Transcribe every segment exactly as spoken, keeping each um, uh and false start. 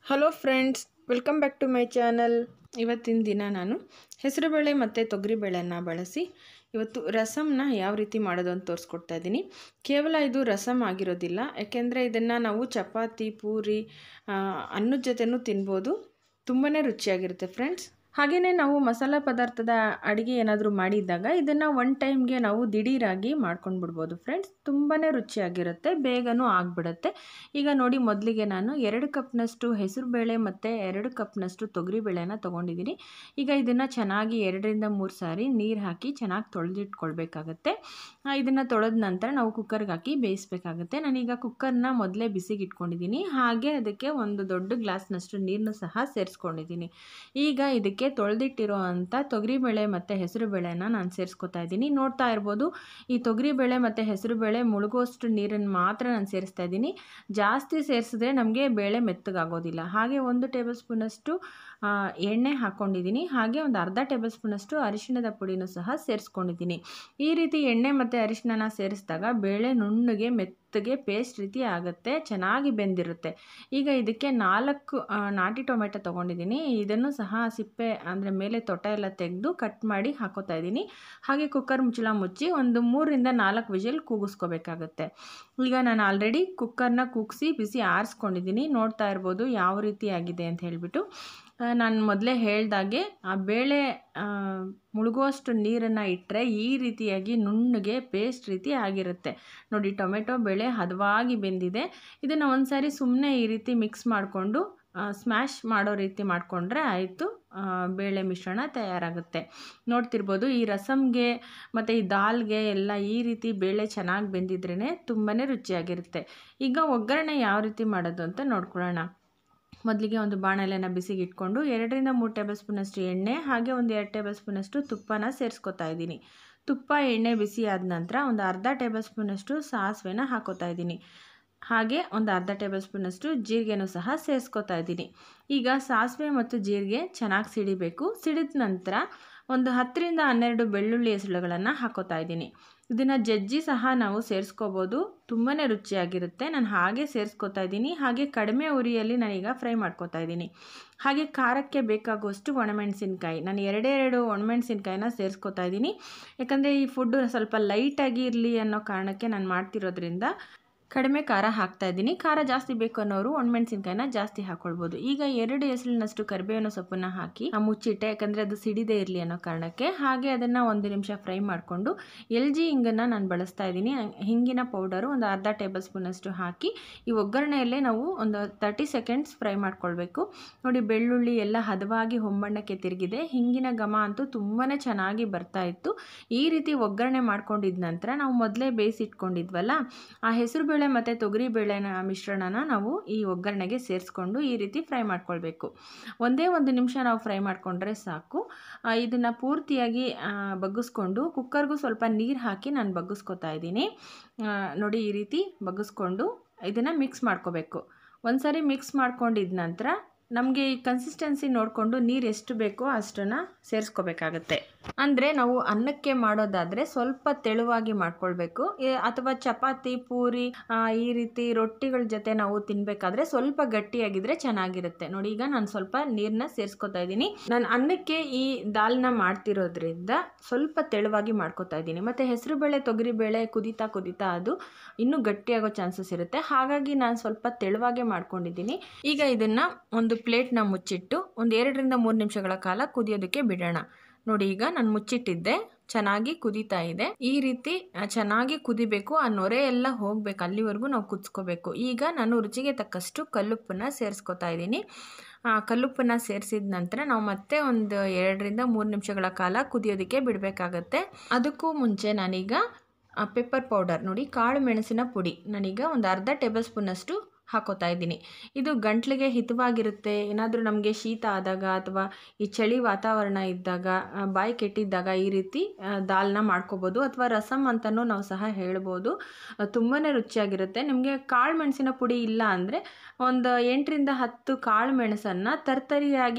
Hello friends, welcome back to my channel. ಇವತ್ತಿನ ದಿನ ನಾನು ಹೆಸರುಬೇಳೆ ಮತ್ತು ತೊಗರಿಬೇಳೆಯನ್ನು ಬಳಸಿ ಇವತ್ತು ರಸಮ್ನ ಯಾವ ರೀತಿ ಮಾಡೋದು ಅಂತ ತೋರಿಸ್ಕೊಡ್ತಾ ಇದ್ದೀನಿ. ಕೇವಲ ಇದು ರಸಮ್ ಆಗಿರೋದಿಲ್ಲ, ಯಾಕೆಂದರೆ ಇದನ್ನು ನಾವು ಚಪಾತಿ, ಪೂರಿ, ಅನ್ನದ ಜೊತೆನೂ ತಿನ್ಬೋದು. ತುಂಬಾ ರುಚಿಯಾಗಿರುತ್ತೆ ಫ್ರೆಂಡ್ಸ್. ಹಾಗೆಯೇ ನಾವು ಮಸಾಲ ಪದಾರ್ಥದ ಅಡುಗೆ ಏನಾದರೂ ಮಾಡಿದ್ದಾಗ ಇದನ್ನು ಒನ್ ಟೈಮ್ಗೆ ನಾವು ದಿಢೀರಾಗಿ ಮಾಡ್ಕೊಂಡು ಬಿಡ್ಬೋದು ಫ್ರೆಂಡ್ಸ್. ತುಂಬಾ ರುಚಿಯಾಗಿರುತ್ತೆ, ಬೇಗನೂ ಆಗಿಬಿಡುತ್ತೆ. ಈಗ ನೋಡಿ, ಮೊದಲಿಗೆ ನಾನು ಎರಡು ಕಪ್ನಷ್ಟು ಹೆಸರುಬೇಳೆ ಮತ್ತು ಎರಡು ಕಪ್ನಷ್ಟು ತೊಗರಿಬೇಳೆನ ತೊಗೊಂಡಿದ್ದೀನಿ. ಈಗ ಇದನ್ನು ಚೆನ್ನಾಗಿ ಎರಡರಿಂದ ಮೂರು ಸಾರಿ ನೀರು ಹಾಕಿ ಚೆನ್ನಾಗಿ ತೊಳೆದಿಟ್ಕೊಳ್ಬೇಕಾಗತ್ತೆ. ಇದನ್ನು ತೊಳೆದ ನಂತರ ನಾವು ಕುಕ್ಕರ್ಗೆ ಹಾಕಿ ಬೇಯಿಸಬೇಕಾಗತ್ತೆ. ನಾನೀಗ ಕುಕ್ಕರ್ನ ಮೊದಲೇ ಬಿಸಿಗೆ ಇಟ್ಕೊಂಡಿದ್ದೀನಿ. ಹಾಗೆ ಅದಕ್ಕೆ ಒಂದು ದೊಡ್ಡ ಗ್ಲಾಸ್ನಷ್ಟು ನೀರನ್ನು ಸಹ ಸೇರಿಸ್ಕೊಂಡಿದ್ದೀನಿ. ಈಗ ಇದಕ್ಕೆ ತೊಳೆದಿಟ್ಟಿರೋ ಅಂಥ ತೊಗರಿಬೇಳೆ ಮತ್ತು ಹೆಸರುಬೇಳೆನ ನಾನು ಸೇರಿಸ್ಕೊತಾ ಇದ್ದೀನಿ. ನೋಡ್ತಾ ಇರ್ಬೋದು, ಈ ತೊಗರಿಬೇಳೆ ಮತ್ತು ಹೆಸರುಬೇಳೆ ಮುಳುಗುವಷ್ಟು ನೀರನ್ನು ಮಾತ್ರ ನಾನು ಸೇರಿಸ್ತಾ ಇದ್ದೀನಿ. ಜಾಸ್ತಿ ಸೇರಿಸಿದ್ರೆ ನಮಗೆ ಬೇಳೆ ಮೆತ್ತಗಾಗೋದಿಲ್ಲ. ಹಾಗೆ ಒಂದು ಟೇಬಲ್ ಸ್ಪೂನಷ್ಟು ಎಣ್ಣೆ ಹಾಕ್ಕೊಂಡಿದ್ದೀನಿ. ಹಾಗೆ ಒಂದು ಅರ್ಧ ಟೇಬಲ್ ಸ್ಪೂನಷ್ಟು ಅರಿಶಿಣದ ಪುಡಿನೂ ಸಹ ಸೇರಿಸ್ಕೊಂಡಿದ್ದೀನಿ. ಈ ರೀತಿ ಎಣ್ಣೆ ಮತ್ತು ಅರಿಶಿಣನ ಸೇರಿಸಿದಾಗ ಬೇಳೆ ನುಣ್ಣಗೆ ಮೆತ್ತಗೆ ಪೇಸ್ಟ್ ರೀತಿ ಆಗುತ್ತೆ, ಚೆನ್ನಾಗಿ ಬೆಂದಿರುತ್ತೆ. ಈಗ ಇದಕ್ಕೆ ನಾಲ್ಕು ನಾಟಿ ಟೊಮೆಟೊ ತೊಗೊಂಡಿದ್ದೀನಿ. ಇದನ್ನು ಸಹ ಸಿಪ್ಪೆ ಅಂದರೆ ಮೇಲೆ ತೊಟ ಎಲ್ಲ ತೆಗೆದು ಕಟ್ ಮಾಡಿ ಹಾಕೋತಾ ಇದ್ದೀನಿ. ಹಾಗೆ ಕುಕ್ಕರ್ ಮುಚ್ಚಳ ಮುಚ್ಚಿ ಒಂದು ಮೂರರಿಂದ ನಾಲ್ಕು ವಿಷಲ್ ಕೂಗಿಸ್ಕೋಬೇಕಾಗತ್ತೆ. ಈಗ ನಾನು ಆಲ್ರೆಡಿ ಕುಕ್ಕರ್ನ ಕೂಗಿಸಿ ಬಿಸಿ ಆರಿಸ್ಕೊಂಡಿದ್ದೀನಿ. ನೋಡ್ತಾ ಇರ್ಬೋದು ಯಾವ ರೀತಿ ಆಗಿದೆ ಅಂತ ಹೇಳಿಬಿಟ್ಟು. ನಾನು ಮೊದಲೇ ಹೇಳ್ದಾಗೆ ಆ ಬೇಳೆ ಮುಳುಗುವಷ್ಟು ನೀರನ್ನು ಇಟ್ಟರೆ ಈ ರೀತಿಯಾಗಿ ನುಣ್ಣಗೆ ಪೇಸ್ಟ್ ರೀತಿ ಆಗಿರುತ್ತೆ. ನೋಡಿ, ಟೊಮೆಟೊ ಬೇಳೆ ಹದವಾಗಿ ಬೆಂದಿದೆ. ಇದನ್ನು ಒಂದು ಸಾರಿ ಸುಮ್ಮನೆ ಈ ರೀತಿ ಮಿಕ್ಸ್ ಮಾಡಿಕೊಂಡು ಸ್ಮ್ಯಾಶ್ ಮಾಡೋ ರೀತಿ ಮಾಡಿಕೊಂಡ್ರೆ ಆಯಿತು, ಬೇಳೆ ಮಿಶ್ರಣ ತಯಾರಾಗುತ್ತೆ. ನೋಡ್ತಿರ್ಬೋದು, ಈ ರಸಮ್ಗೆ ಮತ್ತು ಈ ದಾಲ್ಗೆ ಎಲ್ಲ ಈ ರೀತಿ ಬೇಳೆ ಚೆನ್ನಾಗಿ ಬೆಂದಿದ್ರೇ ತುಂಬಾ ರುಚಿಯಾಗಿರುತ್ತೆ. ಈಗ ಒಗ್ಗರಣೆ ಯಾವ ರೀತಿ ಮಾಡೋದು ಅಂತ ನೋಡ್ಕೊಳ್ಳೋಣ. ಮೊದಲಿಗೆ ಒಂದು ಬಾಣಲೆನ ಬಿಸಿಗೆ ಇಟ್ಕೊಂಡು ಎರಡರಿಂದ ಮೂರು ಟೇಬಲ್ ಸ್ಪೂನಷ್ಟು ಎಣ್ಣೆ ಹಾಗೆ ಒಂದು ಎರಡು ಟೇಬಲ್ ಸ್ಪೂನಷ್ಟು ತುಪ್ಪನ ಸೇರಿಸ್ಕೊತಾ ಇದ್ದೀನಿ. ತುಪ್ಪ ಎಣ್ಣೆ ಬಿಸಿ ಆದ ನಂತರ ಒಂದು ಅರ್ಧ ಟೇಬಲ್ ಸ್ಪೂನಷ್ಟು ಸಾಸಿವೆನ ಹಾಕೋತಾ ಇದ್ದೀನಿ. ಹಾಗೆ ಒಂದು ಅರ್ಧ ಟೇಬಲ್ ಸ್ಪೂನಷ್ಟು ಜೀರಿಗೆನೂ ಸಹ ಸೇರಿಸ್ಕೊತಾ ಇದ್ದೀನಿ. ಈಗ ಸಾಸಿವೆ ಮತ್ತು ಜೀರಿಗೆ ಚೆನ್ನಾಗಿ ಸಿಡಿಬೇಕು. ಸಿಡಿದ ನಂತರ ಒಂದು ಹತ್ತರಿಂದ ಹನ್ನೆರಡು ಬೆಳ್ಳುಳ್ಳಿ ಎಸಳುಗಳನ್ನು ಹಾಕೋತಾ ಇದ್ದೀನಿ. ಇದನ್ನು ಜಜ್ಜಿ ಸಹ ನಾವು ಸೇರಿಸ್ಕೋಬೋದು, ತುಂಬಾ ರುಚಿಯಾಗಿರುತ್ತೆ. ನಾನು ಹಾಗೆ ಸೇರಿಸ್ಕೊತಾ ಇದ್ದೀನಿ. ಹಾಗೆ ಕಡಿಮೆ ಉರಿಯಲ್ಲಿ ನಾನೀಗ ಫ್ರೈ ಮಾಡ್ಕೋತಾ ಇದ್ದೀನಿ. ಹಾಗೆ ಖಾರಕ್ಕೆ ಬೇಕಾಗುವಷ್ಟು ಒಣಮೆಣಸಿನ್ಕಾಯಿ, ನಾನು ಎರಡೇ ಎರಡು ಒಣಮೆಣಸಿನ್ಕಾಯಿನ ಸೇರಿಸ್ಕೊತಾ ಇದ್ದೀನಿ. ಯಾಕಂದರೆ ಈ ಫುಡ್ಡು ಸ್ವಲ್ಪ ಲೈಟಾಗಿ ಇರಲಿ ಅನ್ನೋ ಕಾರಣಕ್ಕೆ ನಾನು ಮಾಡ್ತಿರೋದ್ರಿಂದ ಕಡಿಮೆ ಖಾರ ಹಾಕ್ತಾ ಇದ್ದೀನಿ. ಖಾರ ಜಾಸ್ತಿ ಬೇಕು ಅನ್ನೋರು ಒಣಮೆಣಸಿನ್ಕಾಯಿನ ಜಾಸ್ತಿ ಹಾಕ್ಕೊಳ್ಬೋದು. ಈಗ ಎರಡು ಎಸಳಿನಷ್ಟು ಕರಿಬೇವಿನ ಸೊಪ್ಪನ್ನು ಹಾಕಿ ಮುಚ್ಚಿಟ್ಟೆ, ಯಾಕಂದರೆ ಅದು ಸಿಡಿದೇ ಇರಲಿ ಅನ್ನೋ ಕಾರಣಕ್ಕೆ. ಹಾಗೆ ಅದನ್ನು ಒಂದು ನಿಮಿಷ ಫ್ರೈ ಮಾಡಿಕೊಂಡು ಎಲ್ ಜಿ ಹಿಂಗನ್ನು ನಾನು ಬಳಸ್ತಾ ಇದ್ದೀನಿ. ಹಿಂಗಿನ ಪೌಡರು ಒಂದು ಅರ್ಧ ಟೇಬಲ್ ಸ್ಪೂನಷ್ಟು ಹಾಕಿ ಈ ಒಗ್ಗರಣೆಯಲ್ಲೇ ನಾವು ಒಂದು ತರ್ಟಿ ಸೆಕೆಂಡ್ಸ್ ಫ್ರೈ ಮಾಡ್ಕೊಳ್ಬೇಕು. ನೋಡಿ, ಬೆಳ್ಳುಳ್ಳಿ ಎಲ್ಲ ಹದವಾಗಿ ಹೊಂಬಣ್ಣಕ್ಕೆ ತಿರುಗಿದೆ. ಹಿಂಗಿನ ಘಮ ಅಂತೂ ತುಂಬಾ ಚೆನ್ನಾಗಿ ಬರ್ತಾ ಇತ್ತು. ಈ ರೀತಿ ಒಗ್ಗರಣೆ ಮಾಡ್ಕೊಂಡಿದ ನಂತರ ನಾವು ಮೊದಲೇ ಬೇಯಿಸಿಟ್ಕೊಂಡಿದ್ವಲ್ಲ ಆ ಹೆಸರು ಮತ್ತು ತೊಗರಿಬೇಳೆನ ಮಿಶ್ರಣನ ನಾವು ಈ ಒಗ್ಗರಣೆಗೆ ಸೇರಿಸ್ಕೊಂಡು ಈ ರೀತಿ ಫ್ರೈ ಮಾಡ್ಕೊಳ್ಬೇಕು. ಒಂದೇ ಒಂದು ನಿಮಿಷ ನಾವು ಫ್ರೈ ಮಾಡಿಕೊಂಡ್ರೆ ಸಾಕು. ಇದನ್ನು ಪೂರ್ತಿಯಾಗಿ ಬಗ್ಗಿಸ್ಕೊಂಡು ಕುಕ್ಕರ್ಗೂ ಸ್ವಲ್ಪ ನೀರು ಹಾಕಿ ನಾನು ಬಗ್ಗಿಸ್ಕೊತಾ ಇದ್ದೀನಿ. ನೋಡಿ, ಈ ರೀತಿ ಬಗ್ಗಿಸ್ಕೊಂಡು ಇದನ್ನು ಮಿಕ್ಸ್ ಮಾಡ್ಕೋಬೇಕು. ಒಂದು ಸಾರಿ ಮಿಕ್ಸ್ ಮಾಡ್ಕೊಂಡಿದ ನಂತರ ನಮಗೆ ಈ ಕನ್ಸಿಸ್ಟೆನ್ಸಿ ನೋಡಿಕೊಂಡು ನೀರು ಎಷ್ಟು ಬೇಕೋ ಅಷ್ಟನ್ನು ಸೇರಿಸ್ಕೋಬೇಕಾಗತ್ತೆ. ಅಂದರೆ ನಾವು ಅನ್ನಕ್ಕೆ ಮಾಡೋದಾದರೆ ಸ್ವಲ್ಪ ತೆಳುವಾಗಿ ಮಾಡ್ಕೊಳ್ಬೇಕು, ಅಥವಾ ಚಪಾತಿ, ಪೂರಿ, ಈ ರೀತಿ ರೊಟ್ಟಿಗಳ ಜೊತೆ ನಾವು ತಿನ್ನಬೇಕಾದ್ರೆ ಸ್ವಲ್ಪ ಗಟ್ಟಿಯಾಗಿದ್ದರೆ ಚೆನ್ನಾಗಿರುತ್ತೆ. ನೋಡಿ, ಈಗ ನಾನು ಸ್ವಲ್ಪ ನೀರನ್ನ ಸೇರಿಸ್ಕೊತಾ ಇದ್ದೀನಿ. ನಾನು ಅನ್ನಕ್ಕೆ ಈ ದಾಲ್ನ ಮಾಡ್ತಿರೋದ್ರಿಂದ ಸ್ವಲ್ಪ ತೆಳುವಾಗಿ ಮಾಡ್ಕೊತಾ ಇದ್ದೀನಿ. ಮತ್ತು ಹೆಸರುಬೇಳೆ ತೊಗರಿಬೇಳೆ ಕುದೀತಾ ಕುದೀತಾ ಅದು ಇನ್ನೂ ಗಟ್ಟಿಯಾಗೋ ಚಾನ್ಸಸ್ ಇರುತ್ತೆ. ಹಾಗಾಗಿ ನಾನು ಸ್ವಲ್ಪ ತೆಳುವಾಗೆ ಮಾಡ್ಕೊಂಡಿದ್ದೀನಿ. ಈಗ ಇದನ್ನು ಒಂದು ಪ್ಲೇಟ್ನ ಮುಚ್ಚಿಟ್ಟು ಒಂದು ಎರಡರಿಂದ ಮೂರು ನಿಮಿಷಗಳ ಕಾಲ ಕುದಿಯೋದಕ್ಕೆ ಬಿಡೋಣ. ನೋಡಿ, ಈಗ ನಾನು ಮುಚ್ಚಿಟ್ಟಿದ್ದೆ, ಚೆನ್ನಾಗಿ ಕುದೀತಾ ಇದೆ. ಈ ರೀತಿ ಚೆನ್ನಾಗಿ ಕುದಿಬೇಕು, ಆ ನೊರೆ ಎಲ್ಲ ಹೋಗಬೇಕು, ಅಲ್ಲಿವರೆಗೂ ನಾವು ಕುದಿಸ್ಕೋಬೇಕು. ಈಗ ನಾನು ರುಚಿಗೆ ತಕ್ಕಷ್ಟು ಕಲ್ಲುಪ್ಪನ್ನು ಸೇರಿಸ್ಕೊತಾ ಇದ್ದೀನಿ. ಕಲ್ಲುಪ್ಪನ್ನು ಸೇರಿಸಿದ ನಂತರ ನಾವು ಮತ್ತೆ ಒಂದು ಎರಡರಿಂದ ಮೂರು ನಿಮಿಷಗಳ ಕಾಲ ಕುದಿಯೋದಕ್ಕೆ ಬಿಡಬೇಕಾಗತ್ತೆ. ಅದಕ್ಕೂ ಮುಂಚೆ ನಾನೀಗ ಪೆಪ್ಪರ್ ಪೌಡರ್, ನೋಡಿ, ಕಾಳು ಮೆಣಸಿನ ಪುಡಿ ನಾನೀಗ ಒಂದು ಅರ್ಧ ಟೇಬಲ್ ಸ್ಪೂನಷ್ಟು ಹಾಕೋತಾ ಇದ್ದೀನಿ. ಇದು ಗಂಟ್ಲಿಗೆ ಹಿತವಾಗಿರುತ್ತೆ. ಏನಾದರೂ ನಮಗೆ ಶೀತ ಆದಾಗ ಅಥವಾ ಈ ಚಳಿ ವಾತಾವರಣ ಇದ್ದಾಗ, ಬಾಯಿ ಕೆಟ್ಟಿದ್ದಾಗ ಈ ರೀತಿ ದಾಲ್ನ ಮಾಡ್ಕೋಬೋದು, ಅಥವಾ ರಸಮ್ ಅಂತಲೂ ನಾವು ಸಹ ಹೇಳ್ಬೋದು. ತುಂಬಾ ರುಚಿಯಾಗಿರುತ್ತೆ. ನಿಮಗೆ ಕಾಳು ಮೆಣಸಿನ ಪುಡಿ ಇಲ್ಲ ಅಂದರೆ ಒಂದು ಎಂಟರಿಂದ ಹತ್ತು ಕಾಳು ಮೆಣಸನ್ನು ತರ್ತರಿಯಾಗಿ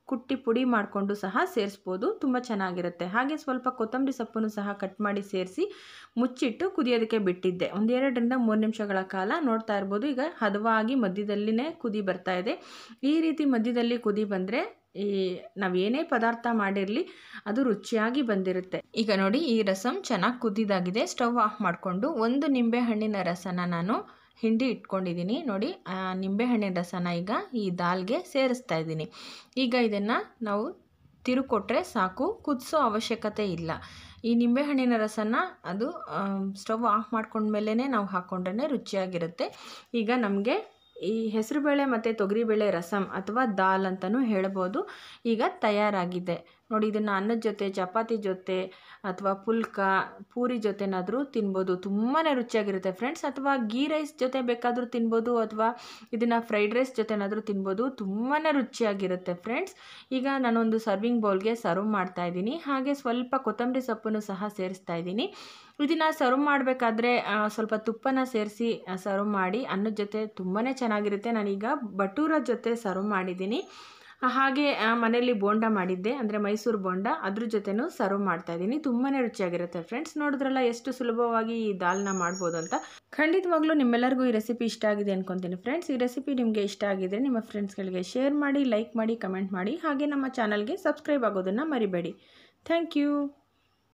ಕುಟ್ಟಿ ಪುಡಿ ಮಾಡಿಕೊಂಡು ಸಹ ಸೇರಿಸ್ಬೋದು, ತುಂಬ ಚೆನ್ನಾಗಿರುತ್ತೆ. ಹಾಗೆ ಸ್ವಲ್ಪ ಕೊತ್ತಂಬರಿ ಸೊಪ್ಪನ್ನು ಸಹ ಕಟ್ ಮಾಡಿ ಸೇರಿಸಿ ಮುಚ್ಚಿಟ್ಟು ಕುದಿಯೋದಕ್ಕೆ ಬಿಟ್ಟಿದ್ದೆ ಒಂದೆರಡರಿಂದ ಮೂರು ನಿಮಿಷಗಳ ಕಾಲ. ನೋಡ್ತಾ ಇರ್ಬೋದು ಈಗ ಹದವಾಗಿ ಮಧ್ಯದಲ್ಲಿನೇ ಕುದಿ ಬರ್ತಾ ಇದೆ. ಈ ರೀತಿ ಮಧ್ಯದಲ್ಲಿ ಕುದಿ ಬಂದರೆ ಈ ನಾವೇನೇ ಪದಾರ್ಥ ಮಾಡಿರಲಿ ಅದು ರುಚಿಯಾಗಿ ಬಂದಿರುತ್ತೆ. ಈಗ ನೋಡಿ ಈ ರಸಮ್ ಚೆನ್ನಾಗಿ ಕುದಿದಾಗಿದೆ. ಸ್ಟವ್ ಆಫ್ ಮಾಡಿಕೊಂಡು ಒಂದು ನಿಂಬೆ ಹಣ್ಣಿನ ರಸನ ನಾನು ಹಿಂಡಿ ಇಟ್ಕೊಂಡಿದ್ದೀನಿ. ನೋಡಿ ಆ ನಿಂಬೆಹಣ್ಣಿನ ರಸನ ಈಗ ಈ ದಾಲ್ಗೆ ಸೇರಿಸ್ತಾ ಇದ್ದೀನಿ. ಈಗ ಇದನ್ನು ನಾವು ತಿರುಕೊಟ್ರೆ ಸಾಕು, ಕುದಿಸೋ ಅವಶ್ಯಕತೆ ಇಲ್ಲ. ಈ ನಿಂಬೆಹಣ್ಣಿನ ರಸನ ಅದು ಸ್ಟವ್ ಆಫ್ ಮಾಡ್ಕೊಂಡ್ಮೇಲೆ ನಾವು ಹಾಕ್ಕೊಂಡ್ರೆ ರುಚಿಯಾಗಿರುತ್ತೆ. ಈಗ ನಮಗೆ ಈ ಹೆಸರುಬೇಳೆ ಮತ್ತು ತೊಗರಿಬೇಳೆ ರಸಮ್ ಅಥವಾ ದಾಲ್ ಅಂತಲೂ ಹೇಳ್ಬೋದು ಈಗ ತಯಾರಾಗಿದೆ. ನೋಡಿ ಇದನ್ನು ಅನ್ನದ ಜೊತೆ, ಚಪಾತಿ ಜೊತೆ ಅಥವಾ ಪುಲ್ಕ ಪೂರಿ ಜೊತೆನಾದರೂ ತಿನ್ಬೋದು, ತುಂಬಾ ರುಚಿಯಾಗಿರುತ್ತೆ ಫ್ರೆಂಡ್ಸ್. ಅಥವಾ ಗೀ ರೈಸ್ ಜೊತೆ ಬೇಕಾದರೂ ತಿನ್ಬೋದು, ಅಥವಾ ಇದನ್ನು ಫ್ರೈಡ್ ರೈಸ್ ಜೊತೆನಾದರೂ ತಿನ್ಬೋದು, ತುಂಬಾ ರುಚಿಯಾಗಿರುತ್ತೆ ಫ್ರೆಂಡ್ಸ್. ಈಗ ನಾನೊಂದು ಸರ್ವಿಂಗ್ ಬೌಲ್ಗೆ ಸರ್ವ್ ಮಾಡ್ತಾ ಇದ್ದೀನಿ. ಹಾಗೆ ಸ್ವಲ್ಪ ಕೊತ್ತಂಬರಿ ಸೊಪ್ಪನ್ನು ಸಹ ಸೇರಿಸ್ತಾ ಇದ್ದೀನಿ. ಇದನ್ನು ಸರ್ವ್ ಮಾಡಬೇಕಾದ್ರೆ ಸ್ವಲ್ಪ ತುಪ್ಪನ ಸೇರಿಸಿ ಸರ್ವ್ ಮಾಡಿ ಅನ್ನದ ಜೊತೆ ತುಂಬಾ ಚೆನ್ನಾಗಿರುತ್ತೆ. ನಾನೀಗ ಬಟೂರ ಜೊತೆ ಸರ್ವ್ ಮಾಡಿದ್ದೀನಿ. ಹಾಗೆ ಮನೆಯಲ್ಲಿ ಬೋಂಡ ಮಾಡಿದ್ದೆ, ಅಂದರೆ ಮೈಸೂರು ಬೋಂಡ, ಅದ್ರ ಜೊತೆನೂ ಸರ್ವ್ ಮಾಡ್ತಾ ಇದ್ದೀನಿ. ತುಂಬಾ ರುಚಿಯಾಗಿರುತ್ತೆ ಫ್ರೆಂಡ್ಸ್. ನೋಡಿದ್ರಲ್ಲ ಎಷ್ಟು ಸುಲಭವಾಗಿ ಈ ದಾಲ್ನ ಮಾಡ್ಬೋದು ಅಂತ. ಖಂಡಿತವಾಗ್ಲೂ ನಿಮ್ಮೆಲ್ಲರಿಗೂ ಈ ರೆಸಿಪಿ ಇಷ್ಟ ಆಗಿದೆ ಅಂದ್ಕೊತೀನಿ ಫ್ರೆಂಡ್ಸ್. ಈ ರೆಸಿಪಿ ನಿಮಗೆ ಇಷ್ಟ ಆಗಿದ್ರೆ ನಿಮ್ಮ ಫ್ರೆಂಡ್ಸ್ಗಳಿಗೆ ಶೇರ್ ಮಾಡಿ, ಲೈಕ್ ಮಾಡಿ, ಕಮೆಂಟ್ ಮಾಡಿ. ಹಾಗೆ ನಮ್ಮ ಚಾನಲ್ಗೆ ಸಬ್ಸ್ಕ್ರೈಬ್ ಆಗೋದನ್ನು ಮರಿಬೇಡಿ. Thank you.